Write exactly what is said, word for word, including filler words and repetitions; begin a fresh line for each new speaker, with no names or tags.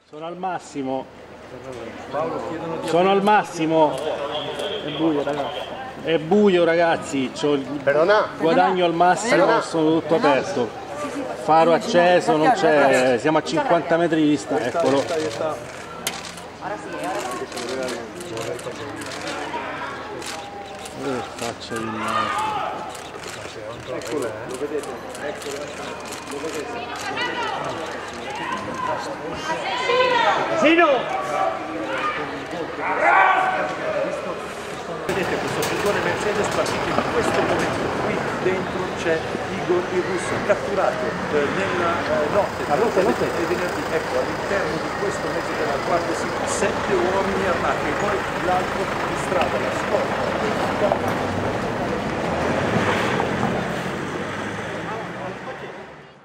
Sono al massimo. Sono al massimo. È buio, ragazzi. È buio, ragazzi. C'ho il guadagno al massimo, sono tutto aperto. Faro acceso, non c'è. Siamo a cinquanta metri di distanza. Eccolo. Dove faccia di merda. Eccolo, lo vedete? Eccolo, lo vedete? Sino!
Vedete questo furgone Mercedes partito in questo momento, qui dentro c'è Igor il russo catturato eh, nella eh, notte, la notte, notte e venerdì, ecco all'interno di questo mezzo della Guardia Civile, sette uomini armati e poi l'altro in strada, la scorta.